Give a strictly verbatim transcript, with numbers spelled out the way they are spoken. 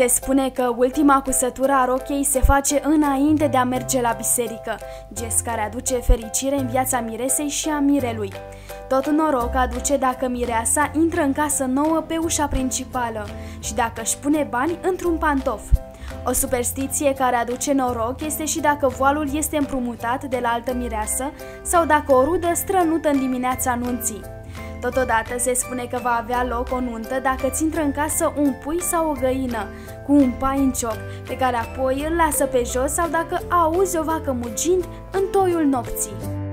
Se spune că ultima cusătură a rochiei se face înainte de a merge la biserică, gest care aduce fericire în viața miresei și a mirelui. Tot noroc aduce dacă mireasa intră în casă nouă pe ușa principală și dacă își pune bani într-un pantof. O superstiție care aduce noroc este și dacă voalul este împrumutat de la altă mireasă sau dacă o rudă strănută în dimineața nunții. Totodată se spune că va avea loc o nuntă dacă ți intră în casă un pui sau o găină cu un pai în cioc, pe care apoi îl lasă pe jos, sau dacă auzi o vacă mugind în toiul nopții.